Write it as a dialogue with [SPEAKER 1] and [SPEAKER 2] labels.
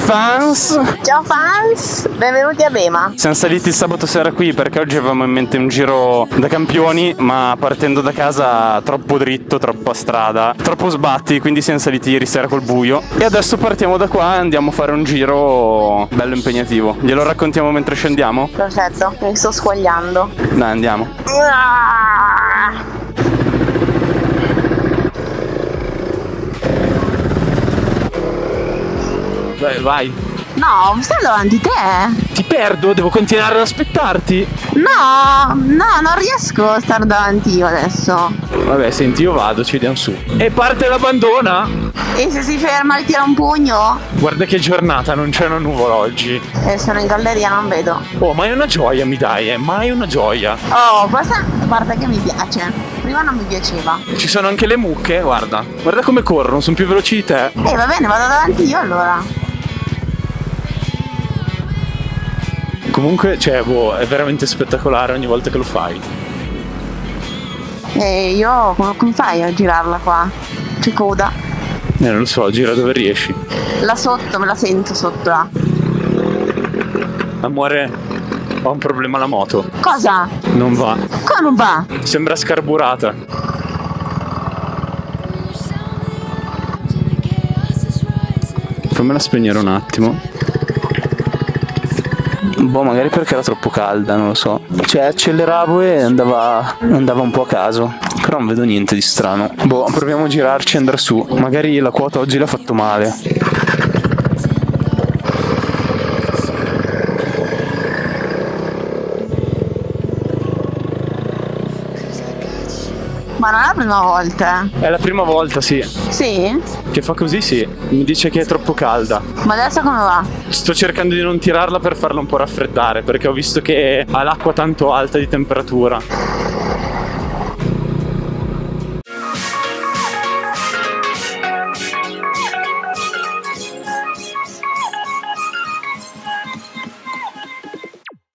[SPEAKER 1] fans!
[SPEAKER 2] Ciao fans, benvenuti a Bema.
[SPEAKER 1] Siamo saliti il sabato sera qui perché oggi avevamo in mente un giro da campioni, ma partendo da casa troppo dritto, troppo a strada, troppo sbatti, quindi siamo saliti ieri sera col buio. E adesso partiamo da qua e andiamo a fare un giro bello impegnativo. Glielo raccontiamo mentre scendiamo?
[SPEAKER 2] Perfetto, mi sto squagliando.
[SPEAKER 1] Dai, andiamo. Vai, vai.
[SPEAKER 2] No, stai davanti te.
[SPEAKER 1] Ti perdo, devo continuare ad aspettarti.
[SPEAKER 2] No, non riesco a stare davanti io adesso.
[SPEAKER 1] Vabbè, senti, io vado, ci vediamo su. E parte l'abbandona?
[SPEAKER 2] E se si ferma e tira un pugno?
[SPEAKER 1] Guarda che giornata, non c'è una nuvola oggi.
[SPEAKER 2] Sono in galleria, non vedo.
[SPEAKER 1] Oh, ma è una gioia, mi dai, mai una gioia.
[SPEAKER 2] Oh, questa parte che mi piace. Prima non mi piaceva.
[SPEAKER 1] Ci sono anche le mucche, guarda. Guarda come corrono, sono più veloci di te.
[SPEAKER 2] Va bene, vado davanti io allora.
[SPEAKER 1] Comunque, cioè, è veramente spettacolare ogni volta che lo fai.
[SPEAKER 2] Io come fai a girarla qua? C'è coda.
[SPEAKER 1] Non lo so, gira dove riesci.
[SPEAKER 2] Là sotto, me la sento sotto là.
[SPEAKER 1] Amore, ho un problema alla moto.
[SPEAKER 2] Cosa?
[SPEAKER 1] Non va.
[SPEAKER 2] Come non va?
[SPEAKER 1] Sembra scarburata. Fammela spegnere un attimo. Boh, magari perché era troppo calda, non lo so. Cioè, acceleravo e andava un po' a caso. Però non vedo niente di strano. Boh, proviamo a girarci e andare su. Magari la quota oggi l'ha fatto male.
[SPEAKER 2] Ma non è la prima volta?
[SPEAKER 1] È la prima volta, sì.
[SPEAKER 2] Sì?
[SPEAKER 1] Che fa così, sì. Mi dice che è troppo calda.
[SPEAKER 2] Ma adesso come va?
[SPEAKER 1] Sto cercando di non tirarla per farla un po' raffreddare, perché ho visto che ha l'acqua tanto alta di temperatura.